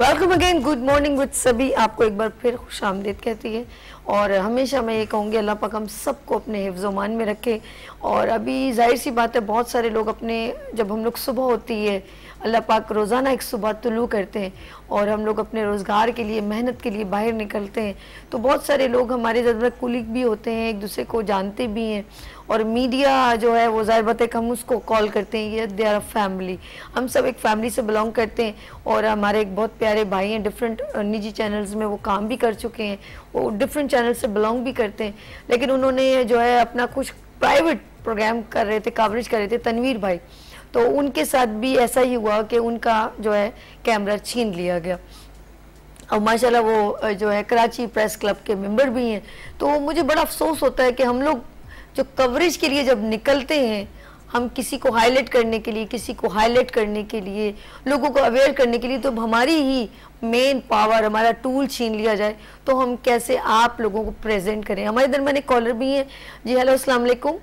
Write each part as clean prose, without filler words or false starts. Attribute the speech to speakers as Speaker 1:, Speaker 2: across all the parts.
Speaker 1: Welcome again, good morning with सभी। आपको एक बार फिर खुशामदीद कहती है और हमेशा मैं ये कहूँगी अल्लाह पाक हम सबको अपने हिफ्ज़-ओ-मान में रखे। और अभी जाहिर सी बात है, बहुत सारे लोग अपने, जब हम लोग सुबह होती है, अल्लाह पाक रोज़ाना एक सुबह तुलू करते हैं और हम लोग अपने रोज़गार के लिए, मेहनत के लिए बाहर निकलते हैं, तो बहुत सारे लोग हमारे ज़रूरत कुलीग भी होते हैं, एक दूसरे को जानते भी हैं। और मीडिया जो है वो ज़ाहिर बात है कि हम उसको कॉल करते हैं ये दे आर फैमिली। हम सब एक फैमिली से बिलोंग करते हैं और हमारे एक बहुत प्यारे भाई हैं, डिफरेंट निजी चैनल्स में वो काम भी कर चुके हैं, वो डिफरेंट चैनल से बिलोंग भी करते हैं, लेकिन उन्होंने जो है अपना कुछ प्राइवेट प्रोग्राम कर रहे थे, कवरेज कर रहे थे, तनवीर भाई, तो उनके साथ भी ऐसा ही हुआ कि उनका जो है कैमरा छीन लिया गया। और माशाल्लाह वो जो है कराची प्रेस क्लब के मेंबर भी हैं। तो मुझे बड़ा अफसोस होता है कि हम लोग जो कवरेज के लिए जब निकलते हैं, हम किसी को हाईलाइट करने के लिए, किसी को हाईलाइट करने के लिए, लोगों को अवेयर करने के लिए, तो हमारी ही मेन पावर, हमारा टूल छीन लिया जाए, तो हम कैसे आप लोगों को प्रेजेंट करें। हमारे दरमियान एक कॉलर भी हैं जी। हेलो, अस्सलाम वालेकुम।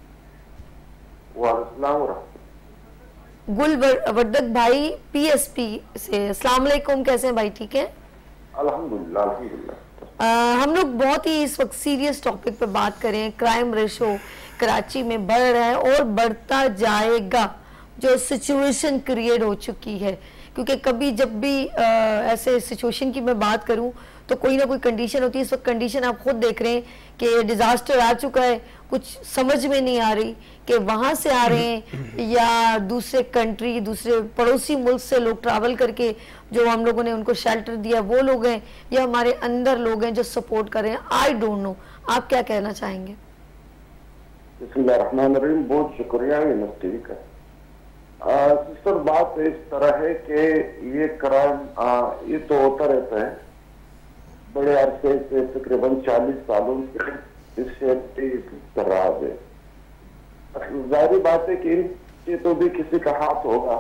Speaker 1: गुल वर्दक भाई PSP से। अस्सलाम वालेकुम, कैसे हैं भाई? ठीक है,
Speaker 2: अल्हम्दुलिल्लाह अल्हम्दुलिल्लाह।
Speaker 1: हम लोग बहुत ही इस वक्त सीरियस टॉपिक पे बात करें। क्राइम रेशो कराची में बढ़ रहा है और बढ़ता जाएगा, जो सिचुएशन क्रिएट हो चुकी है, क्योंकि कभी जब भी ऐसे सिचुएशन की मैं बात करूं तो कोई ना कोई कंडीशन होती है। इस वक्त कंडीशन आप खुद देख रहे हैं कि डिज़ास्टर आ चुका है, कुछ समझ में नहीं आ रही कि वहाँ से आ रहे हैं या दूसरे कंट्री, दूसरे पड़ोसी मुल्क से लोग ट्रैवल करके जो हम लोगों ने उनको शेल्टर दिया वो लोग हैं, या हमारे अंदर लोग हैं जो सपोर्ट कर रहे हैं। आई डोंट नो, आप क्या कहना चाहेंगे?
Speaker 2: बिस्मिल्लाहिर्रहमानिर्रहीम, बहुत शुक्रिया। ये नज़दीक है सिस्टर। बात इस तरह है कि ये क्राइम ये तो होता रहता है बड़े अरसे से, तकरीबन 40 सालों से इस शहर कर रहा है। जाहिर बात है कि इनके तो भी किसी का हाथ होगा,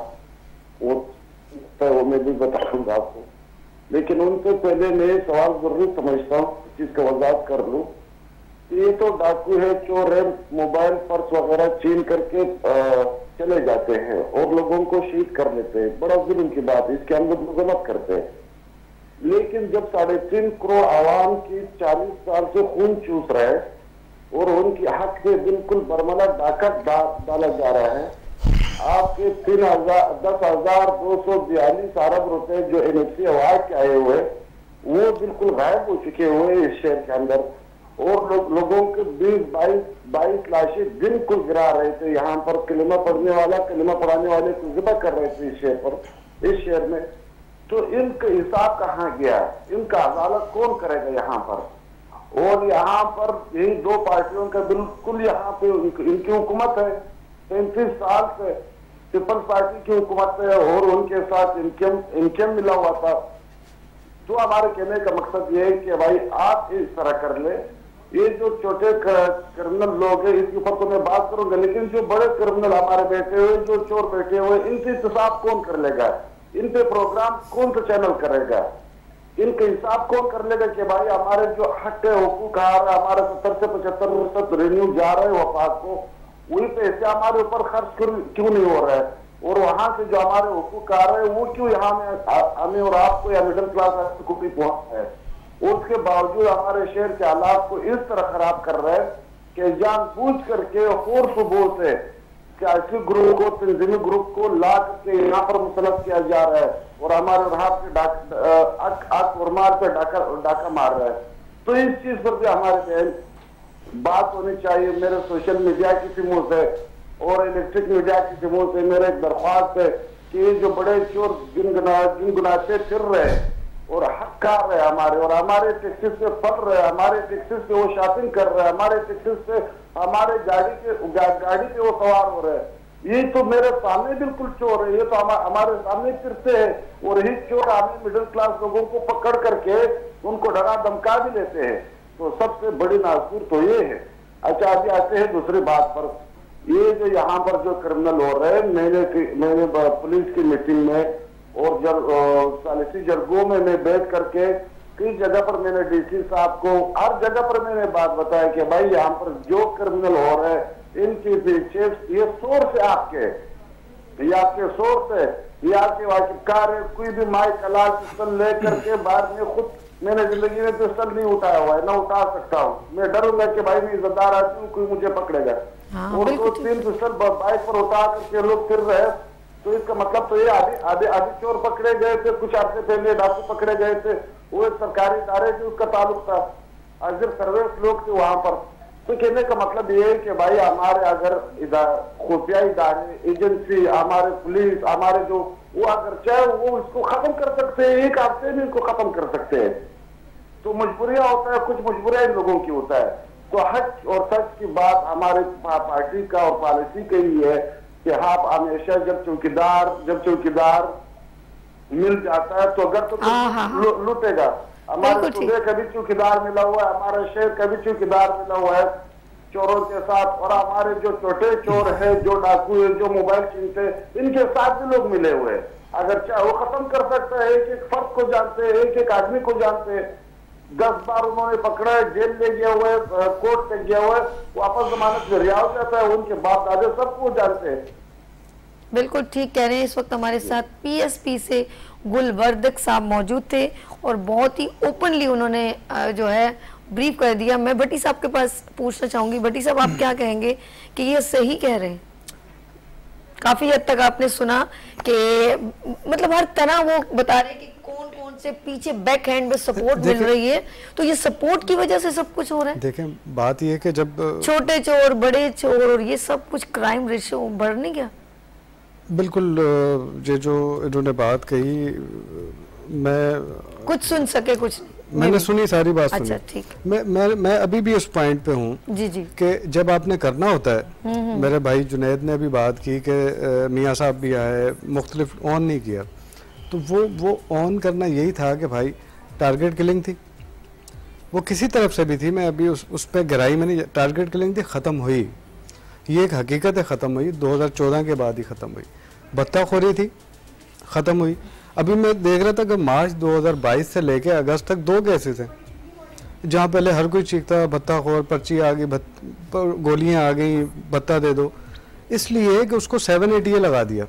Speaker 2: वो मैं भी बताऊंगा आपको, लेकिन उनसे पहले मैं सवाल जरूर समझता हूँ, जिसका वजाहत कर लूँ। ये तो डाकू है, चोर है, मोबाइल पर्स वगैरह छीन करके चले जाते हैं और लोगों को शहीद कर लेते हैं। बड़ा जुल्म की बात है, इसके अंदर मजम्मत करते हैं। लेकिन जब 3.5 करोड़ आवाम की 40 साल से खून चूस रहा है और उनकी हक में बिल्कुल बरमला डाका डाला जा रहा है, आपके 10,242 अरब रुपए जो NFC अवार्ड के आए हुए वो बिल्कुल गायब हो चुके हुए इस शहर के अंदर, और लोगों के 20-22 लाशें बिल्कुल गिरा रहे थे। यहाँ पर कलिमा पढ़ने वाला, कलिमा पढ़ाने वाले को ज़िबा कर रहे थे इस शहर में। तो इनका हिसाब कहाँ गया? इनका अदालत कौन करेगा यहाँ पर? और यहाँ पर यही दो पार्टियों का बिल्कुल यहाँ पे इनकी हुकूमत है 35 साल से, पीपल्स पार्टी की हुकूमत है और उनके साथ इनकम मिला हुआ था। तो हमारे कहने का मकसद ये है कि भाई आप इस तरह कर ले। ये जो छोटे क्रिमिनल लोग हैं इसके ऊपर तो मैं बात करूंगा, लेकिन जो बड़े क्रिमिनल हमारे बैठे हुए, जो चोर बैठे हुए, इनसे इंतजाम कौन कर लेगा? इन पे प्रोग्राम कौन सा चैनल करेगा? इनका हिसाब कौन कर लेगा कि भाई हमारे जो हक है, हुकूक आ रहा है, हमारे 70 से 75% रेवेन्यू जा रहा है वफाक को, वही पैसे हमारे ऊपर खर्च क्यों नहीं हो रहा है? और वहां से जो हमारे हुकूक आ रहे हैं वो क्यों यहाँ में हमें और आपको या मिडिल क्लास को भी पहुंच है? उसके बावजूद हमारे शहर के हालात को इस तरह खराब कर रहे हैं कि जानबूझ करके और सुबह से सियासी ग्रुप को, तंजीमी ग्रुप को ला के यहाँ पर मुसलत किया जा रहा है और हमारे राहत पे डाका मार रहा है। तो इस चीज पर भी हमारे बात होनी चाहिए। मेरे सोशल मीडिया की सिमों से और इलेक्ट्रिक मीडिया की सिमों से मेरे एक दरख्वास्त है कि जो बड़े चोर गुनगुनाते फिर रहे हैं और हक खा रहे हैं हमारे, और हमारे टैक्सेस से पढ़ रहे हैं, हमारे टैक्सेस से वो शॉपिंग कर रहे हैं, हमारे टैक्सेस से हमारे गाड़ी पे वो सवार हो रहे हैं, ये तो मेरे सामने बिल्कुल चोर है। ये तो हमारे सामने फिरते हैं और ही चोर हमें मिडिल क्लास लोगों को पकड़ करके उनको डरा धमका भी लेते हैं। तो सबसे बड़ी नासूर तो ये है। अच्छा, अभी आते हैं दूसरी बात पर। ये जो यहाँ पर जो क्रिमिनल हो रहे हैं, मैंने पुलिस की मीटिंग में और सालिसी जरगों में मैं बैठ करके कई जगह पर मैंने DC साहब को हर जगह पर मैंने बात बताया कि भाई यहाँ पर जो क्रिमिनल हो रहे हैं इनके पीछे ये सोर्स है आपके, या आपके सोर्स है, या आपके वाकिफकार है, कोई भी माइक अलाल पिस्टल लेकर के बाहर में खुद मैंने जिंदगी में पिस्टल नहीं उठाया हुआ है, ना उठा सकता हूँ। मैं डरूंगा कि भाई मैं इज्जतदार आदमी हूँ, कोई मुझे पकड़ेगा। और तो 3 पिस्टल बाइक पर उठा करके लोग फिर रहे, तो इसका मतलब तो ये आधे चोर पकड़े गए थे, कुछ अर्से पहले डाकू पकड़े गए थे, वो एक सरकारी इदारे से उसका ताल्लुक था, और सिर्फ सर्वेंट लोग थे वहां पर। तो कहने का मतलब ये है कि भाई हमारे अगर खुफिया इदारे, एजेंसी, हमारे पुलिस, हमारे जो वो अगर चाहे वो इसको खत्म कर सकते हैं, एक हफ्ते में इसको खत्म कर सकते हैं। तो मजबूरियां होता है, कुछ मजबूरियां इन लोगों की होता है। तो हक और सच की बात हमारे पार्टी का और पॉलिसी का ही है कि हाँ हमेशा जब चौकीदार मिल जाता है तो अगर तो लूटेगा। हमारे सूबे का भी चौकीदार मिला हुआ है, हमारे शहर का भी चौकीदार मिला हुआ है चोरों के साथ, और हमारे जो छोटे चोर है, जो डाकू है, जो मोबाइल छीनते हैं, इनके साथ भी लोग मिले हुए हैं। अगर चाहे वो खत्म कर सकता है, एक एक फर्द को जानते हैं, एक एक आदमी को जानते हैं। 10 बार उन्होंने पकड़ा है, जेल ले गया हुआ है, कोर्ट तक गया हुआ है, वापस जमानत में रिहा हो जाता है, उनके बाप दादे सबको जानते हैं।
Speaker 1: बिल्कुल ठीक कह रहे हैं। इस वक्त हमारे साथ पीएसपी से गुलवर्दक साहब मौजूद थे और बहुत ही ओपनली उन्होंने जो है ब्रीफ कर दिया। मैं भट्टी साहब के पास पूछना चाहूंगी, भट्टी साहब आप क्या कहेंगे कि ये सही कह रहे हैं? काफी हद तक आपने सुना कि मतलब हर तरह वो बता रहे हैं कि कौन कौन से पीछे बैक हैंड में सपोर्ट मिल रही है, तो ये सपोर्ट की वजह से सब कुछ हो रहा है।
Speaker 3: देखें बात ये कि जब
Speaker 1: छोटे चोर, बड़े चोर और ये सब कुछ क्राइम रेशियो बढ़ नहीं गया।
Speaker 3: बिल्कुल ये जो इन्होंने बात कही, मैं
Speaker 1: कुछ सुन सके कुछ
Speaker 3: मैंने सुनी, सारी बात सुनी।
Speaker 1: अच्छा ठीक।
Speaker 3: मैं अभी भी उस पॉइंट पे हूँ
Speaker 1: जी जी
Speaker 3: कि जब आपने करना होता है, मेरे भाई जुनैद ने भी बात की कि मियाँ साहब भी आए, मुख्तलिफ ऑन नहीं किया, तो वो ऑन करना यही था कि भाई टारगेट किलिंग थी, वो किसी तरफ से भी थी। मैं अभी उस पर गहराई में नहीं, टारगेट किलिंग थी, ख़त्म हुई, ये एक हकीकत है, ख़त्म हुई, 2014 के बाद ही ख़त्म हुई। बत्ताखोरी थी, ख़त्म हुई। अभी मैं देख रहा था कि मार्च 2022 से लेके अगस्त तक 2 केसेस हैं जहाँ पहले हर कोई चीखता भत्ताखोर, पर्ची आ गई, गोलियाँ आ गई, भत्ता दे दो, इसलिए कि उसको 780 लगा दिया,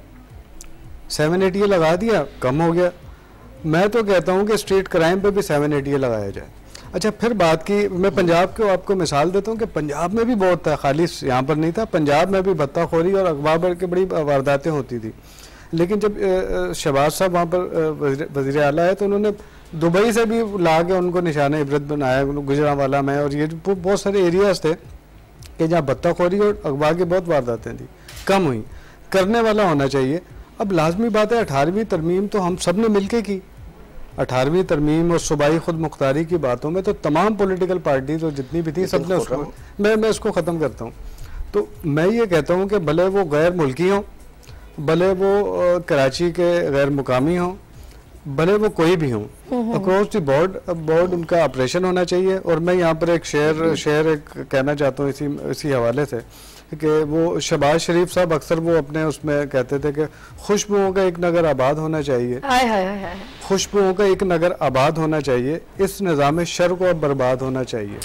Speaker 3: 780 लगा दिया, कम हो गया। मैं तो कहता हूँ कि स्ट्रीट क्राइम पे भी 780 लगाया जाए। अच्छा, फिर बात की, मैं पंजाब को आपको मिसाल देता हूँ कि पंजाब में भी बहुत था, खाली यहाँ पर नहीं था, पंजाब में भी भत्ताखोरी और अगवा बढ़ के बड़ी वारदातें होती थी। लेकिन जब शहबाज साहब वहाँ पर वज़ीर आला है तो उन्होंने दुबई से भी ला के उनको निशाना इबरत बनाया, गुजरांवाला में, और ये बहुत सारे एरियाज थे कि जहाँ भत्ताखोरी और अगवा की बहुत वारदातें थी, कम हुई। करने वाला होना चाहिए। अब लाजमी बात है 18वीं तरमीम तो हम सब ने मिल के की, 18वीं तरमीम और सूबाई खुद मुख्तारी की बातों में तो तमाम पॉलिटिकल पार्टी तो जितनी भी थी सब ने उसको, मैं इसको ख़त्म करता हूँ। तो मैं ये कहता हूँ कि भले वो गैर मुल्की हों, भले वो कराची के गैर मुकामी हों, भले वो कोई भी हों, अक्रॉस द बोर्ड उनका ऑपरेशन होना चाहिए। और मैं यहाँ पर एक शेर एक कहना चाहता हूँ इसी हवाले से कि वो शहबाज शरीफ साहब अक्सर वो अपने उसमें कहते थे कि खुशबुओं का एक नगर आबाद होना चाहिए, खुशबुओं का एक नगर आबाद होना चाहिए, इस निज़ाम शर को बर्बाद होना चाहिए।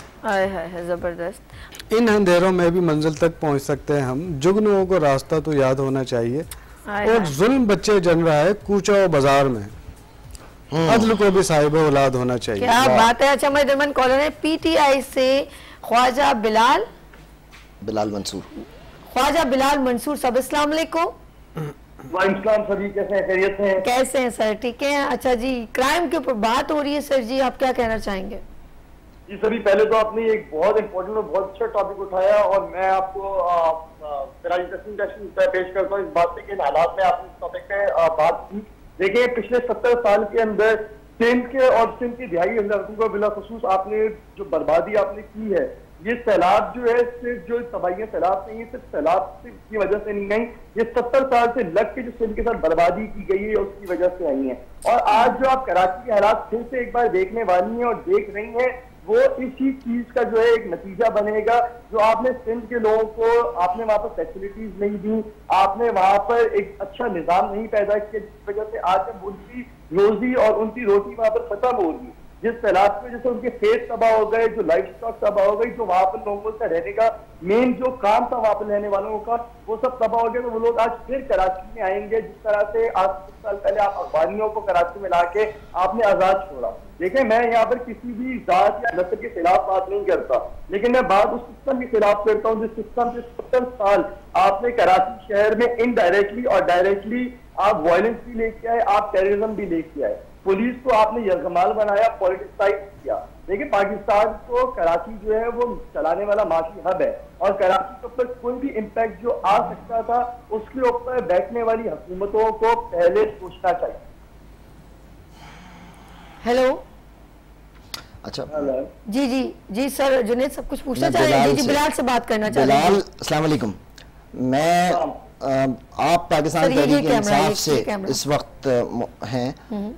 Speaker 1: जबरदस्त।
Speaker 3: इन अंधेरों में भी मंजिल तक पहुंच सकते हैं हम, जुगनुओं को रास्ता तो याद होना चाहिए, और जुल्म बच्चे जन रहा है कूचा और बाजार में, अदल को भी साहिब औलाद होना चाहिए।
Speaker 1: क्या बात है। अच्छा, हमारे दरमियान कॉलर है पीटीआई से ख्वाजा बिलाल मंसूर। ख्वाजा बिलाल मंसूर साहब, अस्सलाम वालेकुम।
Speaker 4: वालेकुम सभी, कैसे हैं, खैरियत से हैं?
Speaker 1: कैसे हैं सर? ठीक है। अच्छा जी, क्राइम के ऊपर बात हो रही है सर जी, आप क्या कहना चाहेंगे?
Speaker 4: जी सभी, पहले तो आपने एक बहुत इंपॉर्टेंट और बहुत अच्छा टॉपिक उठाया, और मैं आपको प्रेजेंटेशन पेश करता हूँ इस बात पे कि हालात में आपने इस टॉपिक पे बात की। देखिए, पिछले 70 साल के अंदर सिंध के और सिंध की दिहाई इलाकों का बिलाखुसूस आपने जो बर्बादी आपने की है, ये सैलाब जो है, सिर्फ जो तबाहियां सैलाब नहीं है, सिर्फ सैलाब की वजह से नहीं आई, ये 70 साल से लग के जो सिंध के साथ बर्बादी की गई है उसकी वजह से आई है। और आज जो आप कराची के हालात फिर से एक बार देखने वाली हैं और देख रही हैं, वो इसी चीज का जो है एक नतीजा बनेगा। जो आपने सिंध के लोगों को, आपने वहां पर फैसिलिटीज नहीं दी, आपने वहां पर एक अच्छा निजाम नहीं पैदा किया, जिसकी वजह से आज जब उनकी रोजी और उनकी रोटी वहां पर खत्म हो रही है, जिस सैलाब की वजह से उनके खेत तबाह हो गए, जो लाइफ स्टॉक तबाह हो गई, जो वहां पर लोगों का रहने का मेन जो काम था वहां पर रहने वालों का, वो सब तबाह हो गया। तो वो लोग आज फिर कराची में आएंगे। जिस तरह से आज कुछ साल पहले आप अफगानियों को कराची में लाके आपने आजाद छोड़ा। देखें, मैं यहाँ पर किसी भी जात या नस्ल के खिलाफ बात नहीं करता, लेकिन मैं बात उस सिस्टम के खिलाफ करता हूँ जिस सिस्टम से 70 साल आपने कराची शहर में इनडायरेक्टली और डायरेक्टली आप वायलेंस भी लेके आए, आप टेररिज्म भी लेके आए। पुलिस को आपने यरगमाल बनाया, पॉलिटिसाइज किया। देखिए, पाकिस्तान को कराची जो है वो चलाने वाला माशी हब है, और कराची के ऊपर कोई भी इम्पैक्ट जो आ सकता था उसके ऊपर बैठने वाली हुकूमतों को पहले सोचना चाहिए।
Speaker 1: हेलो,
Speaker 5: अच्छा
Speaker 1: जी जी जी सर, जुनेद सब कुछ पूछना चाह रहे हैं। जी बिलाल से बात करना चाह रहे हैं।
Speaker 5: बिलाल, अस्सलाम वालेकुम। मैं आप पाकिस्तान तहरीक इंसाफ से इस वक्त हैं,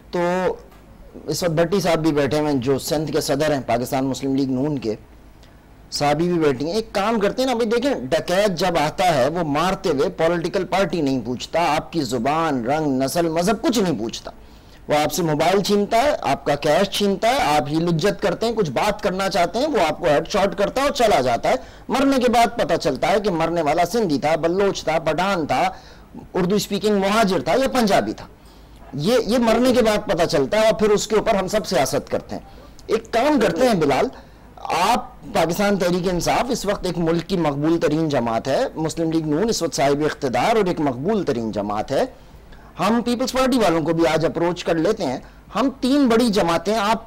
Speaker 5: तो इस वक्त भट्टी साहब भी बैठे हैं जो सिंध के सदर हैं पाकिस्तान मुस्लिम लीग नून के, साहबी भी बैठी हैं। एक काम करते हैं ना भाई, देखें, डकैत जब आता है वो मारते हुए पॉलिटिकल पार्टी नहीं पूछता, आपकी जुबान, रंग, नस्ल, मजहब कुछ नहीं पूछता। वो आपसे मोबाइल छीनता है, आपका कैश छीनता है, आप ही लुज्जत करते हैं, कुछ बात करना चाहते हैं, वो आपको हेडशॉट करता है और चला जाता है। मरने के बाद पता चलता है कि मरने वाला सिंधी था, बल्लोच था, पठान था, उर्दू स्पीकिंग मुहाजिर था या पंजाबी था। ये मरने के बाद पता चलता है, और फिर उसके ऊपर हम सब सियासत करते हैं। एक काम करते हैं बिलाल, आप पाकिस्तान तहरीक इंसाफ इस वक्त एक मुल्क की मकबूल तरीन जमात है, मुस्लिम लीग नून इस वक्त साहिब इख्तिदार और एक मकबूल तरीन जमात है। हम पीपल्स पार्टी वालों को भी आज अप्रोच कर लेते हैं। हम 3 बड़ी जमातें, आप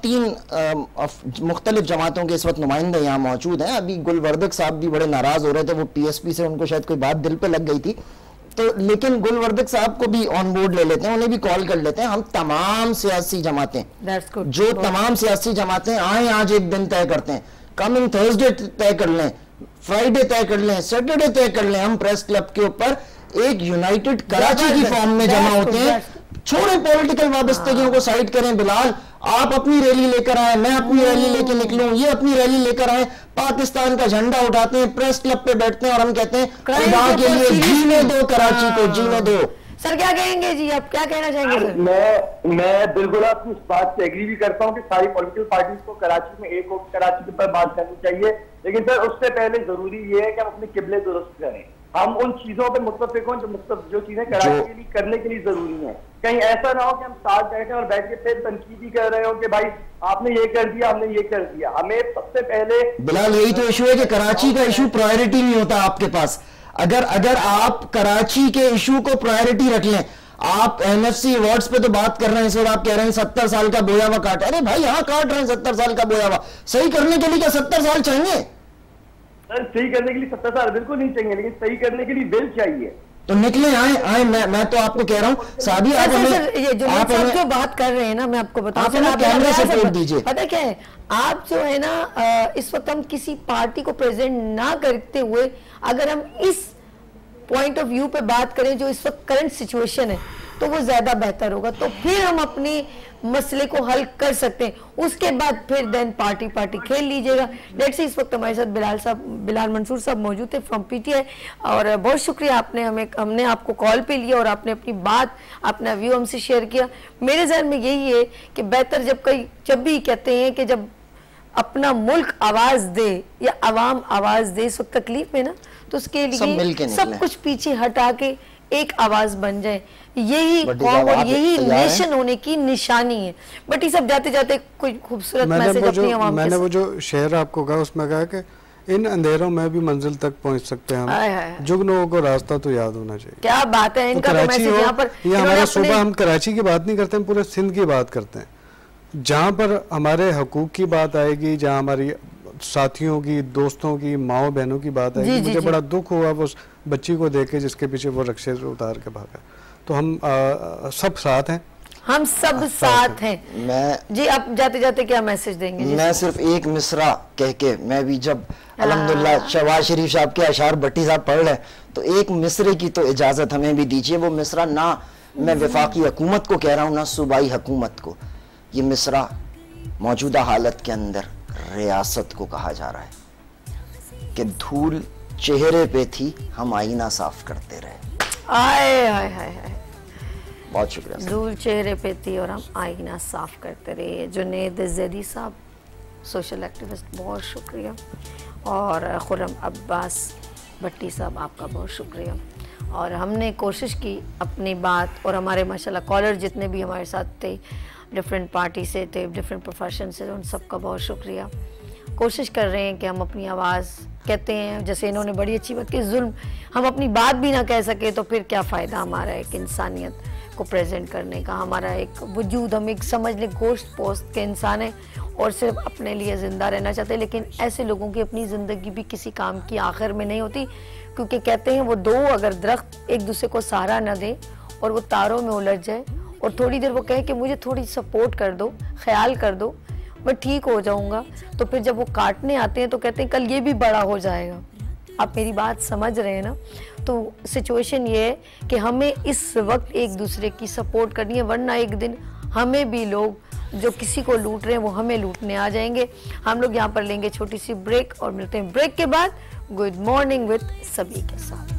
Speaker 5: 3 मुख्तलिफ जमातों के इस वक्त नुमाइंदे यहाँ मौजूद हैं। अभी गुलवर्दक साहब भी बड़े नाराज हो रहे थे, वो PSP से उनको शायद कोई बात दिल पे लग गई थी, तो लेकिन गुलवर्दक साहब को भी ऑन बोर्ड ले लेते हैं, उन्हें भी कॉल कर लेते हैं। हम तमाम सियासी जमातें, जो तमाम सियासी जमातें आए, आज एक दिन तय करते हैं, कमिंग थर्सडे तय कर लें, फ्राइडे तय कर लें, सैटरडे तय कर लें, हम प्रेस क्लब के ऊपर एक यूनाइटेड कराची की फॉर्म में जमा होते हैं। छोड़े पॉलिटिकल वाबस्तगियों को साइड करें। बिलाल, आप अपनी रैली लेकर आए, मैं अपनी रैली लेकर निकलूं, ये अपनी रैली लेकर आए, पाकिस्तान का झंडा उठाते हैं, प्रेस क्लब पे बैठते हैं और हम कहते हैं खुदा के लिए जीने दो कराची को, जीने दो।
Speaker 1: सर क्या कहेंगे जी, आप क्या कहना चाहेंगे सर?
Speaker 4: मैं बिल्कुल आपकी इस बात से एग्री भी करता हूँ कि सारी पॉलिटिकल पार्टीज को कराची में एक होकर कराची के ऊपर बात करनी चाहिए, लेकिन सर उससे पहले जरूरी ये है कि हम अपने किबले दुरुस्त करें, हम उन चीजों पर मुत्तफिक हों जो चीजें कराची के लिए करने के लिए जरूरी हैं। कहीं ऐसा ना हो कि हम साथ बैठे और बैठ के फिर तनकीदी कर रहे हो कि भाई आपने ये कर दिया, हमने ये कर दिया। हमें सबसे पहले
Speaker 5: बिलाल, यही तो इशू है कि कराची का इशू प्रायोरिटी नहीं होता आपके पास। अगर आप कराची के इशू को प्रायोरिटी रख लें, आप NFC अवार्ड्स पे तो बात कर रहे हैं सर, आप कह रहे हैं 70 साल का बोया हुआ काट, अरे भाई यहाँ काट रहे हैं 70 साल का बोया हुआ, सही करने के लिए क्या 70 साल चाहिए?
Speaker 4: सर सही करने के लिए 70 साल बिल्कुल नहीं चाहिए, लेकिन सही करने के लिए दिल चाहिए।
Speaker 5: तो निकले, आए मैं तो आपको कह रहा हूँ साहबी, आप
Speaker 1: जो बात कर रहे हैं ना, मैं आपको बताऊं,
Speaker 5: कैमरे से वोट दीजिए।
Speaker 1: पता क्या है, आप जो है ना इस वक्त हम किसी पार्टी को प्रेजेंट ना करते हुए अगर हम इस पॉइंट ऑफ व्यू पे बात करें जो इस वक्त करंट सिचुएशन है, तो वो ज्यादा बेहतर होगा। तो फिर हम अपने मसले को हल कर सकते हैं, उसके बाद फिर देन पार्टी खेल लीजिएगा। लेट्स से इस वक्त हमारे साथ बिलाल मंसूर साहब मौजूद थे फ्रॉम PTI, और बहुत शुक्रिया आपने हमने आपको कॉल पे लिया और आपने अपनी बात, अपना व्यू हमसे शेयर किया। मेरे जहन में यही है कि बेहतर जब भी कहते हैं कि जब अपना मुल्क आवाज दे या अवाम आवाज दे, इस वक्त तकलीफ में ना, तो उसके लिए सब कुछ पीछे हटा के एक आवाज बन जाए, यही कौम और यही नेशन होने की निशानी है। बट ये सब जाते जाते कोई खूबसूरत मैसेज अपनी आवाम,
Speaker 3: मैंने वो जो शेर आपको कहा उसमें कहा कि इन अंधेरों में भी मंजिल तक पहुंच सकते हैं हम, जुगनुओं को रास्ता तो याद होना चाहिए।
Speaker 1: क्या बात है, इनका तो मैसेज यहाँ पर,
Speaker 3: ये हमारा सुबह हम कराची की बात नहीं करते, हम पूरे सिंध की बात करते हैं। जहाँ पर हमारे हकूक की बात आएगी, जहाँ हमारी साथियों की, दोस्तों की, माओ बहनों की बात आएगी, मुझे बड़ा दुख हुआ उस बच्ची को देख के जिसके पीछे वो रक्शे से उतार के भागा। तो हम सब साथ हैं,
Speaker 1: हम सब साथ हैं।
Speaker 5: मैं
Speaker 1: जी आप जाते जाते क्या मैसेज देंगे?
Speaker 5: मैं सिर्फ एक मिसरा कह के, मैं भी जब अल्हम्दुलिल्लाह शहबाज शरीफ साहब के अशार भट्टी साहब पढ़ रहे, तो एक मिसरे की तो इजाजत हमें भी दीजिए। वो मिसरा ना मैं वफाकी हुकूमत को कह रहा हूँ ना सूबाई हुकूमत को, ये मिसरा मौजूदा हालत के अंदर रियासत को कहा जा रहा है कि धूल चेहरे पे थी, हम आईना साफ करते रहे।
Speaker 1: आए आए आए,
Speaker 5: बहुत शुक्रिया।
Speaker 1: धूल चेहरे पे थी और हम आईना साफ करते रहे। जुनैद ज़ैदी साहब सोशल एक्टिविस्ट, बहुत शुक्रिया। और खुर्रम अब्बास भट्टी साहब, आपका बहुत शुक्रिया। और हमने कोशिश की अपनी बात, और हमारे माशाल्लाह कॉलर जितने भी हमारे साथ थे, डिफरेंट पार्टी से थे, डिफरेंट प्रोफेशन से, उन सब का बहुत शुक्रिया। कोशिश कर रहे हैं कि हम अपनी आवाज़, कहते हैं जैसे इन्होंने बड़ी अच्छी बात की, जुल्म हम अपनी बात भी ना कह सके तो फिर क्या फ़ायदा हमारा एक इंसानियत को प्रेजेंट करने का, हमारा एक वजूद, हम एक समझ लें गोश्त पोस्ट के इंसान हैं और सिर्फ अपने लिए ज़िंदा रहना चाहते हैं। लेकिन ऐसे लोगों की अपनी ज़िंदगी भी किसी काम की आखिर में नहीं होती, क्योंकि कहते हैं वो दो अगर दरख्त एक दूसरे को सहारा न दे और वो तारों में उलझ जाए और थोड़ी देर वो कहे कि मुझे थोड़ी सपोर्ट कर दो, ख्याल कर दो, मैं ठीक हो जाऊंगा, तो फिर जब वो काटने आते हैं तो कहते हैं कल ये भी बड़ा हो जाएगा। आप मेरी बात समझ रहे हैं ना? तो सिचुएशन ये है कि हमें इस वक्त एक दूसरे की सपोर्ट करनी है, वरना एक दिन हमें भी लोग जो किसी को लूट रहे हैं वो हमें लूटने आ जाएंगे। हम लोग यहाँ पर लेंगे छोटी सी ब्रेक और मिलते हैं ब्रेक के बाद गुड मॉर्निंग विद सभी के साथ।